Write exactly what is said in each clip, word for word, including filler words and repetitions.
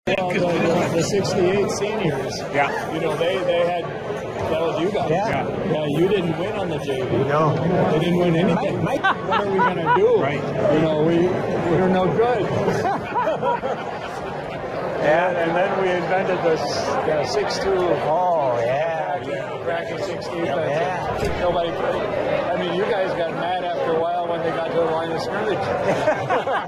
Well, the, the, the sixty-eight seniors, Yeah. you know, they, they had, that was you guys. Yeah. Yeah, you didn't win on the J V. No. They didn't win anything. Mike, Mike. What are we going to do? Right. You know, we, we're no good. Yeah. And, and then we invented the uh, six two. Oh, yeah. Cracking six two. Yeah. Nobody played. I mean, you guys got mad after a while when they got to the line of scrimmage.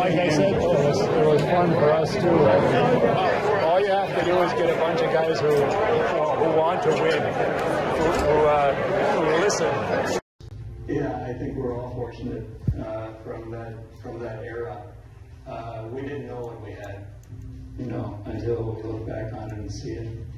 like I said, it was, it was fun for us too. Uh, all you have to do is get a bunch of guys who who want to win, who who, uh, who listen. Yeah, I think we're all fortunate uh, from that from that era. Uh, we didn't know what we had, you know, until we look back on it and see it.